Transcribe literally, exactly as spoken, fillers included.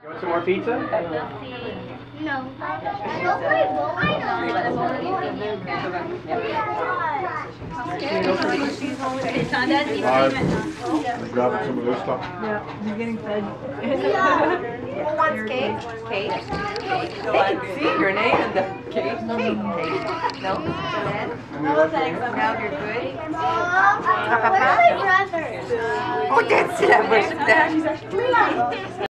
You want some more pizza? No. Grabbing some of this stuff. Yeah, he's getting fed. Who wants cake? Cake? Cake. See, your name and the cake. Cake. Cake. No? Joanne? No, thanks. Now you're good? Mom, what are my brothers? Oh, that's it. Where's that?